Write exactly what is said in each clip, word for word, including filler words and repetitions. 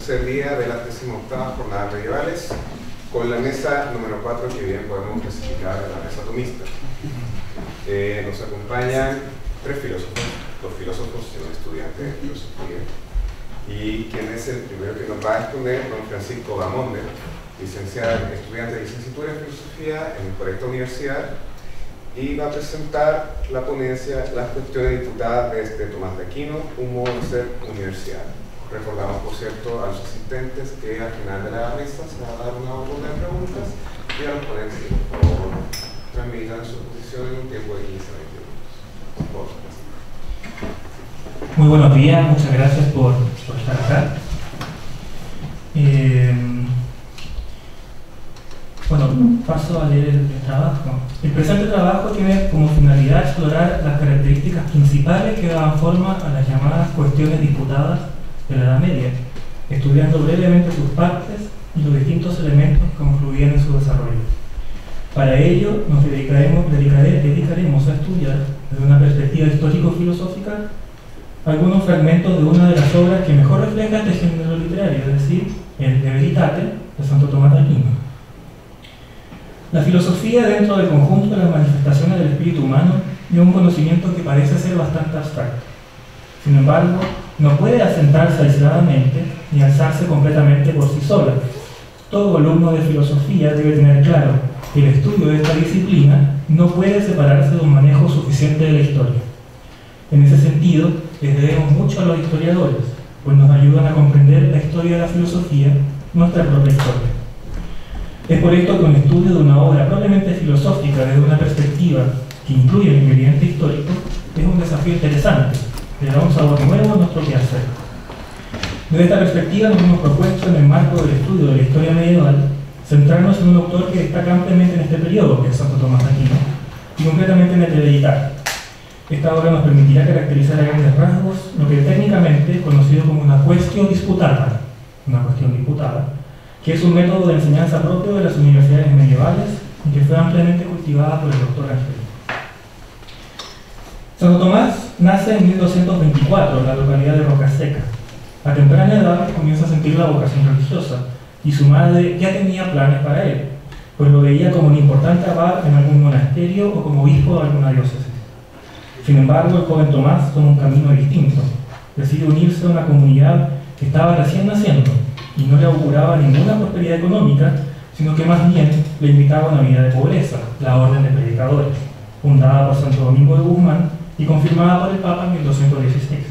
Es el día de las decimoctavas jornadas medievales, con la mesa número cuatro, que bien podemos clasificar en la mesa tomista. Eh, nos acompañan tres filósofos, dos filósofos y un estudiante de filosofía. Y quien es el primero que nos va a exponer, don Francisco Bamonde, licenciado, estudiante de licenciatura en filosofía en esta universidad, y va a presentar la ponencia Las cuestiones disputadas desde Tomás de Aquino, un modo de ser universidad. Recordamos, por cierto, a los asistentes que al final de la mesa se va a dar una ronda de preguntas y a los ponentes que por favor transmitan su posición en un tiempo de quince a veinte minutos. Por favor. Muy buenos días, muchas gracias por, por estar acá. Eh, bueno, paso a leer el, el trabajo. El presente trabajo tiene como finalidad explorar las características principales que daban forma a las llamadas cuestiones disputadas de la Edad Media, estudiando brevemente sus partes y los distintos elementos que confluían en su desarrollo. Para ello nos dedicaremos, dedicare, dedicaremos a estudiar desde una perspectiva histórico-filosófica algunos fragmentos de una de las obras que mejor refleja este género literario, es decir, el De Veritate de Santo Tomás de Aquino. La filosofía, dentro del conjunto de las manifestaciones del espíritu humano, es un conocimiento que parece ser bastante abstracto. Sin embargo, no puede asentarse aisladamente ni alzarse completamente por sí sola. Todo alumno de filosofía debe tener claro que el estudio de esta disciplina no puede separarse de un manejo suficiente de la historia. En ese sentido, les debemos mucho a los historiadores, pues nos ayudan a comprender la historia de la filosofía, nuestra propia historia. Es por esto que un estudio de una obra probablemente filosófica desde una perspectiva que incluye el ingrediente histórico es un desafío interesante. Le da un sabor nuevo a nuestro quehacer. Desde esta perspectiva nos hemos propuesto, en el marco del estudio de la historia medieval, centrarnos en un autor que destaca ampliamente en este periodo, que es Santo Tomás de Aquino, y concretamente en el De Veritate. Esta obra nos permitirá caracterizar a grandes rasgos lo que técnicamente es conocido como una cuestión disputada, una cuestión disputada, que es un método de enseñanza propio de las universidades medievales y que fue ampliamente cultivada por el doctor Ángel. Santo Tomás nace en mil doscientos veinticuatro en la localidad de Rocaseca. A temprana edad comienza a sentir la vocación religiosa y su madre ya tenía planes para él, pues lo veía como un importante abad en algún monasterio o como obispo de alguna diócesis. Sin embargo, el joven Tomás toma un camino distinto. Decide unirse a una comunidad que estaba recién naciendo y no le auguraba ninguna prosperidad económica, sino que más bien le invitaba a una vida de pobreza, la Orden de Predicadores, fundada por Santo Domingo de Guzmán y confirmada por el Papa en mil doscientos dieciséis.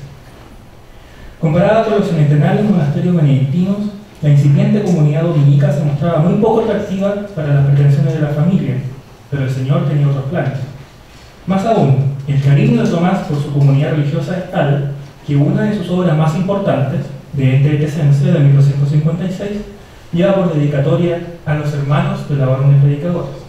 Comparada con los centenarios monasterios benedictinos, la incipiente comunidad dominica se mostraba muy poco atractiva para las pretensiones de la familia, pero el Señor tenía otros planes. Más aún, el cariño de Tomás por su comunidad religiosa es tal que una de sus obras más importantes, De Ente et Essence, de mil doscientos cincuenta y seis, lleva por dedicatoria a los hermanos de la Orden de Predicadores.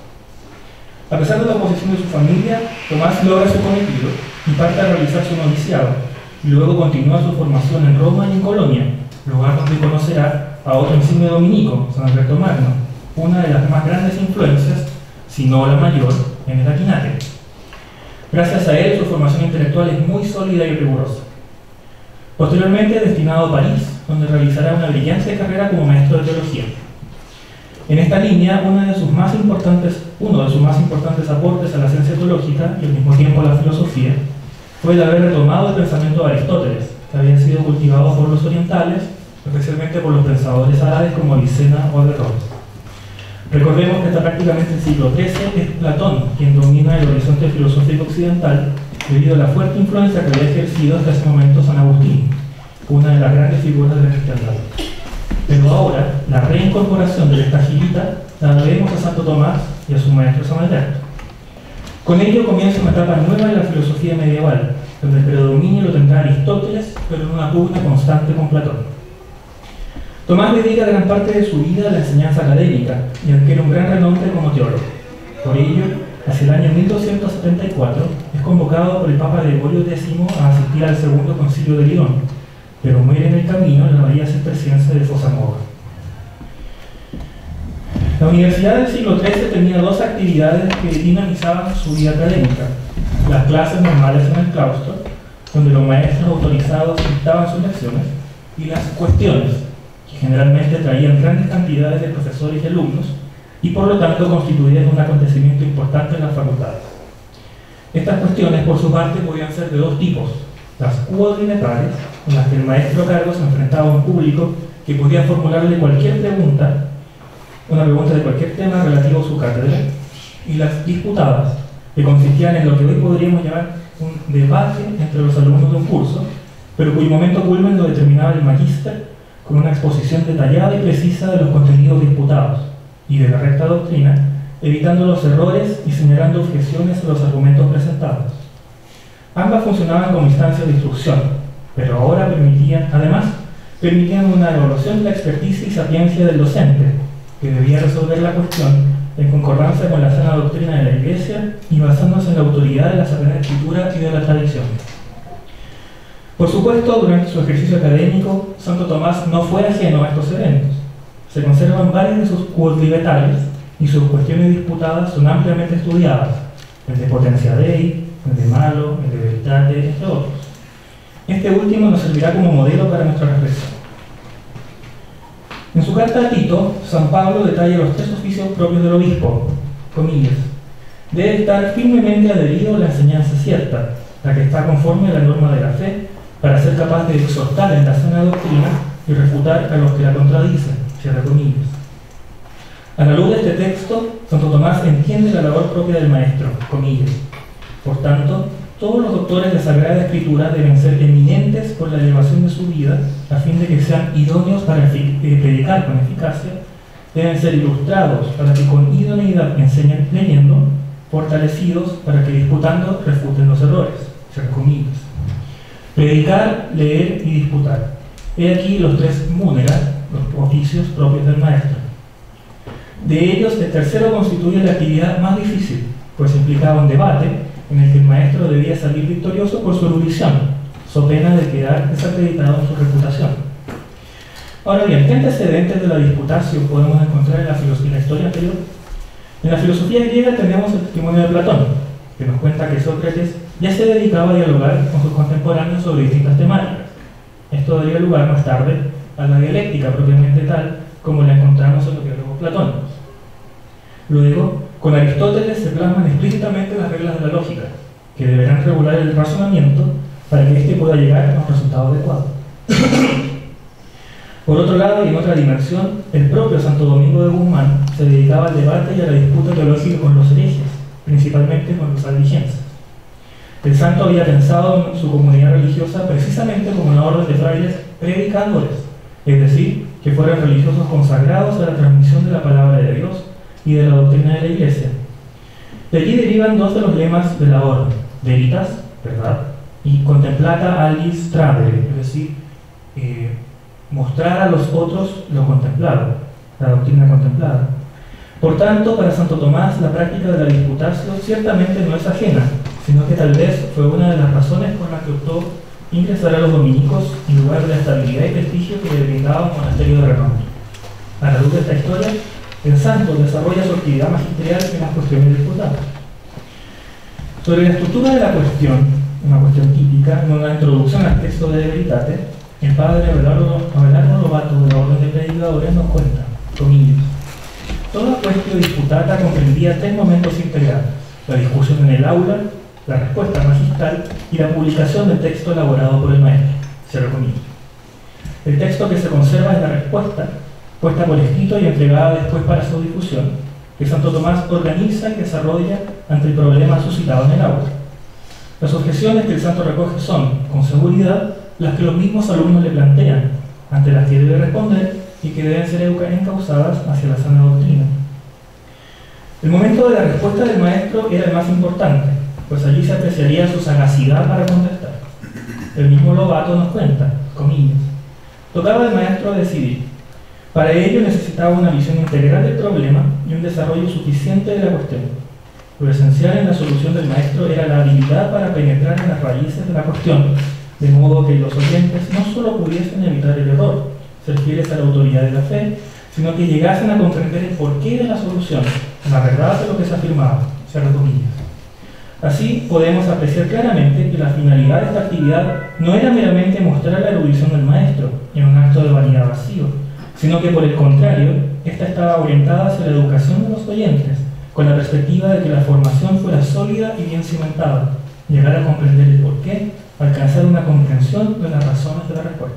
A pesar de la oposición de su familia, Tomás logra su cometido y parte a realizar su noviciado, y luego continúa su formación en Roma y en Colonia, lugar donde conocerá a otro insigne dominico, San Alberto Magno, una de las más grandes influencias, si no la mayor, en el Aquinate. Gracias a él, su formación intelectual es muy sólida y rigurosa. Posteriormente, destinado a París, donde realizará una brillante carrera como maestro de teología. En esta línea, una de sus más importantes, uno de sus más importantes aportes a la ciencia teológica y al mismo tiempo a la filosofía fue el haber retomado el pensamiento de Aristóteles, que había sido cultivado por los orientales, especialmente por los pensadores árabes como Avicena o Averroes. Recordemos que hasta prácticamente el siglo trece es Platón quien domina el horizonte filosófico occidental debido a la fuerte influencia que había ejercido hasta ese momento San Agustín, una de las grandes figuras del cristiandad. Pero ahora, la reincorporación de esta gilita la debemos a Santo Tomás y a su maestro San Alberto. Con ello comienza una etapa nueva de la filosofía medieval, donde el predominio lo tendrá Aristóteles, pero en una pugna constante con Platón. Tomás dedica gran parte de su vida a la enseñanza académica y adquiere un gran renombre como teólogo. Por ello, hacia el año mil doscientos setenta y cuatro es convocado por el Papa Gregorio décimo a asistir al segundo concilio de León, pero muere en el camino en la abadía cisterciense de Fosamora. La Universidad del siglo trece tenía dos actividades que dinamizaban su vida académica: las clases normales en el claustro, donde los maestros autorizados dictaban sus lecciones, y las cuestiones, que generalmente traían grandes cantidades de profesores y alumnos, y por lo tanto constituían un acontecimiento importante en las facultades. Estas cuestiones, por su parte, podían ser de dos tipos: las cuodrinetarias, en las que el maestro a cargo se enfrentaba a un público que podía formularle cualquier pregunta, una pregunta de cualquier tema relativo a su cátedra, y las disputadas, que consistían en lo que hoy podríamos llamar un debate entre los alumnos de un curso, pero cuyo momento culmen lo determinaba el magíster con una exposición detallada y precisa de los contenidos disputados y de la recta doctrina, evitando los errores y señalando objeciones a los argumentos presentados. Ambas funcionaban como instancias de instrucción, pero ahora permitían, además, permitían una evaluación de la experticia y sapiencia del docente, que debía resolver la cuestión en concordancia con la sana doctrina de la Iglesia y basándose en la autoridad de la Sagrada Escritura y de la tradición. Por supuesto, durante su ejercicio académico, Santo Tomás no fue ajeno a estos eventos. Se conservan varios de sus quodlibetales y sus cuestiones disputadas son ampliamente estudiadas, el de Potentia Dei, el de Malo, el de Veritate, entre otros. Este último nos servirá como modelo para nuestra reflexión. En su carta a Tito, San Pablo detalla los tres oficios propios del obispo, comillas: debe estar firmemente adherido a la enseñanza cierta, la que está conforme a la norma de la fe, para ser capaz de exhortar en la sana doctrina y refutar a los que la contradicen, cierra comillas. A la luz de este texto, Santo Tomás entiende la labor propia del maestro, comillas. Por tanto, todos los doctores de Sagrada Escritura deben ser eminentes por la elevación de su vida, a fin de que sean idóneos para predicar con eficacia, deben ser ilustrados para que con idoneidad enseñen leyendo, fortalecidos para que disputando refuten los errores, cierra comillas. Predicar, leer y disputar. He aquí los tres múneras, los oficios propios del maestro. De ellos, el tercero constituye la actividad más difícil, pues implicaba un debate en el que el maestro debía salir victorioso por su erudición, so pena de quedar desacreditado en su reputación. Ahora bien, ¿qué antecedentes de la disputatio podemos encontrar en la, en la historia anterior? En la filosofía griega tenemos el testimonio de Platón, que nos cuenta que Sócrates ya se dedicaba a dialogar con sus contemporáneos sobre distintas temáticas. Esto daría lugar más tarde a la dialéctica propiamente tal como la encontramos en los diálogos platónicos. Luego, con Aristóteles se plasman explícitamente las reglas de la lógica, que deberán regular el razonamiento para que éste pueda llegar a un resultado adecuado. Por otro lado, y en otra dimensión, el propio Santo Domingo de Guzmán se dedicaba al debate y a la disputa teológica con los herejes, principalmente con los albigenses. El santo había pensado en su comunidad religiosa precisamente como una orden de frailes predicadores, es decir, que fueran religiosos consagrados a la transmisión de la palabra de Dios y de la doctrina de la Iglesia. De allí derivan dos de los lemas de la orden: veritas, verdad, y contemplata alis tradere, es decir, eh, mostrar a los otros lo contemplado, la doctrina contemplada. Por tanto, para Santo Tomás, la práctica de la disputatio ciertamente no es ajena, sino que tal vez fue una de las razones por las que optó ingresar a los dominicos en lugar de la estabilidad y prestigio que le brindaba un monasterio de renombre. A la luz de esta historia, el santo desarrolla su actividad magisterial en las cuestiones disputadas. Sobre la estructura de la cuestión, una cuestión típica, en una introducción al texto de Veritate, el padre Abelardo, Abelardo Lobato de la Orden de Predicadores nos cuenta, comillas: toda cuestión disputada comprendía tres momentos integrales: la discusión en el aula, la respuesta magistral y la publicación del texto elaborado por el maestro, cierro comillas. El texto que se conserva es la respuesta, puesta por escrito y entregada después para su difusión, que Santo Tomás organiza y desarrolla ante el problema suscitado en el aula. Las objeciones que el santo recoge son, con seguridad, las que los mismos alumnos le plantean, ante las que debe responder y que deben ser encausadas hacia la sana doctrina. El momento de la respuesta del maestro era el más importante, pues allí se apreciaría su sagacidad para contestar. El mismo Lobato nos cuenta, comillas: tocaba al maestro decidir. Para ello necesitaba una visión integral del problema y un desarrollo suficiente de la cuestión. Lo esencial en la solución del maestro era la habilidad para penetrar en las raíces de la cuestión, de modo que los oyentes no solo pudiesen evitar el error, ser fieles a la autoridad de la fe, sino que llegasen a comprender el porqué de la solución, la verdad de lo que se afirmaba, cierro comillas. Así podemos apreciar claramente que la finalidad de esta actividad no era meramente mostrar la erudición del maestro en un acto de vanidad vacío, sino que por el contrario, esta estaba orientada hacia la educación de los oyentes, con la perspectiva de que la formación fuera sólida y bien cimentada, llegar a comprender el porqué, alcanzar una comprensión de las razones de la respuesta.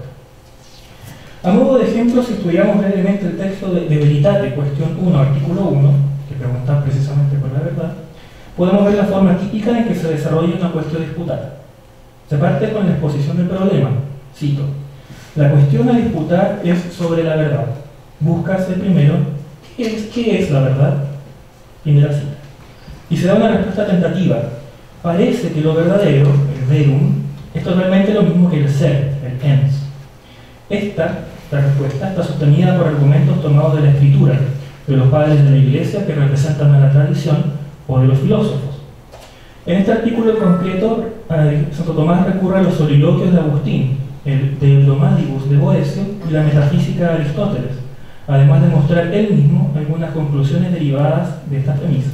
A modo de ejemplo, si estudiamos brevemente el texto de, de Veritate, cuestión uno, artículo uno, que pregunta precisamente por la verdad, podemos ver la forma típica en que se desarrolla una cuestión disputada. Se parte con la exposición del problema. Cito: la cuestión a disputar es sobre la verdad. Búscase primero ¿qué es, qué es la verdad? Primera cita. Y se da una respuesta tentativa. Parece que lo verdadero, el verum, es totalmente lo mismo que el ser, el ens. Esta, la respuesta, está sostenida por argumentos tomados de la escritura, de los padres de la Iglesia que representan a la tradición, o de los filósofos. En este artículo en concreto, Santo Tomás recurre a los soliloquios de Agustín, el de Hebdomadibus de Boecio y la metafísica de Aristóteles, además de mostrar él mismo algunas conclusiones derivadas de esta premisa.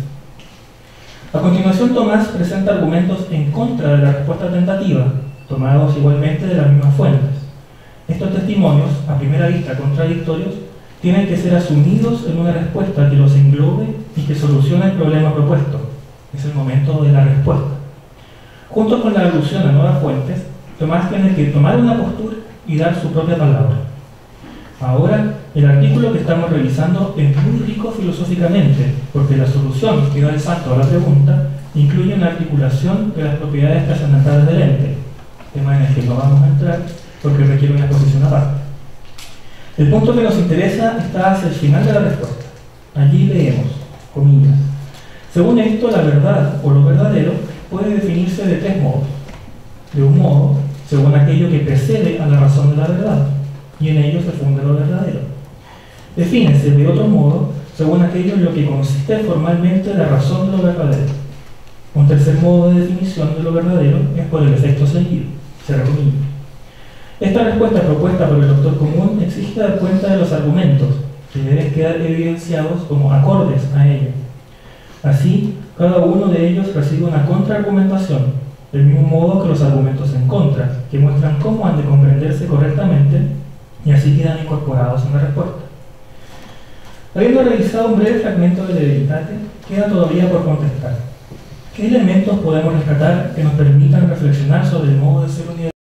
A continuación, Tomás presenta argumentos en contra de la respuesta tentativa, tomados igualmente de las mismas fuentes. Estos testimonios, a primera vista contradictorios, tienen que ser asumidos en una respuesta que los englobe y que solucione el problema propuesto. Es el momento de la respuesta. Junto con la alusión a nuevas fuentes, Tomás tiene que tomar una postura y dar su propia palabra. Ahora, el artículo que estamos revisando es muy rico filosóficamente, porque la solución que da el santo a la pregunta incluye una articulación de las propiedades trascendentales del ente, tema en el que no vamos a entrar porque requiere una exposición aparte. El punto que nos interesa está hacia el final de la respuesta. Allí leemos, comillas: según esto, la verdad o lo verdadero puede definirse de tres modos. De un modo, según aquello que precede a la razón de la verdad, y en ello se funda lo verdadero. Defínese de otro modo, según aquello en lo que consiste formalmente la razón de lo verdadero. Un tercer modo de definición de lo verdadero es por el efecto seguido. Cierra comillas. Esta respuesta propuesta por el doctor común exige dar cuenta de los argumentos, que deben quedar evidenciados como acordes a ello. Así, cada uno de ellos recibe una contraargumentación, del mismo modo que los argumentos en contra, que muestran cómo han de comprenderse correctamente y así quedan incorporados en la respuesta. Habiendo revisado un breve fragmento de Veritate, queda todavía por contestar. ¿Qué elementos podemos rescatar que nos permitan reflexionar sobre el modo de ser unidad?